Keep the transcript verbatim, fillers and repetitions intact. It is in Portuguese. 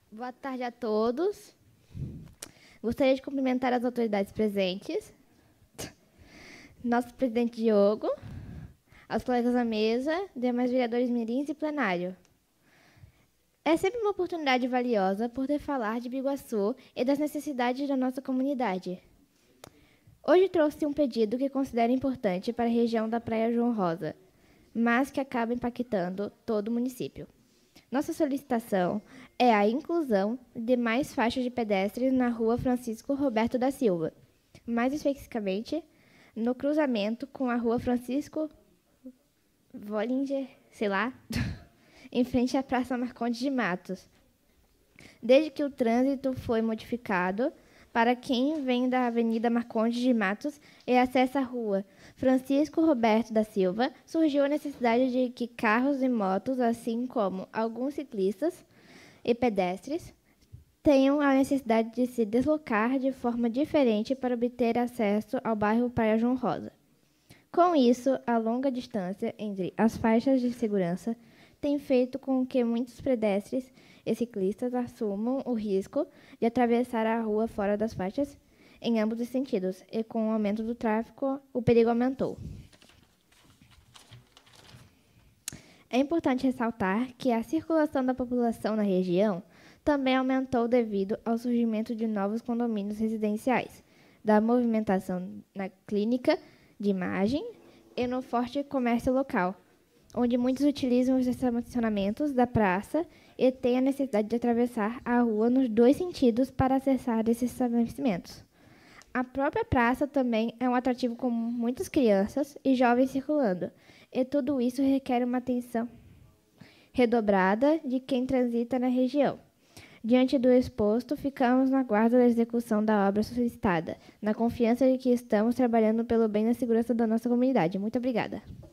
Boa tarde a todos. Gostaria de cumprimentar as autoridades presentes, nosso presidente Diogo, aos colegas da mesa, demais vereadores mirins e plenário. É sempre uma oportunidade valiosa poder falar de Biguaçu e das necessidades da nossa comunidade. Hoje trouxe um pedido que considero importante para a região da Praia João Rosa, mas que acaba impactando todo o município. Nossa solicitação é a inclusão de mais faixas de pedestres na rua Francisco Roberto da Silva, mais especificamente no cruzamento com a rua Francisco Vollinger, sei lá, em frente à Praça Marcondes de Matos. Desde que o trânsito foi modificado para quem vem da Avenida Marcondes de Matos e acessa a rua Francisco Roberto da Silva, surgiu a necessidade de que carros e motos, assim como alguns ciclistas e pedestres, tenham a necessidade de se deslocar de forma diferente para obter acesso ao bairro Praia João Rosa. Com isso, a longa distância entre as faixas de segurança tem feito com que muitos pedestres e ciclistas assumam o risco de atravessar a rua fora das faixas em ambos os sentidos, e com o aumento do tráfego, o perigo aumentou. É importante ressaltar que a circulação da população na região também aumentou devido ao surgimento de novos condomínios residenciais, da movimentação na clínica de imagem e no forte comércio local, onde muitos utilizam os estacionamentos da praça e têm a necessidade de atravessar a rua nos dois sentidos para acessar esses estabelecimentos. A própria praça também é um atrativo com muitas crianças e jovens circulando, e tudo isso requer uma atenção redobrada de quem transita na região. Diante do exposto, ficamos na guarda da execução da obra solicitada, na confiança de que estamos trabalhando pelo bem e na segurança da nossa comunidade. Muito obrigada.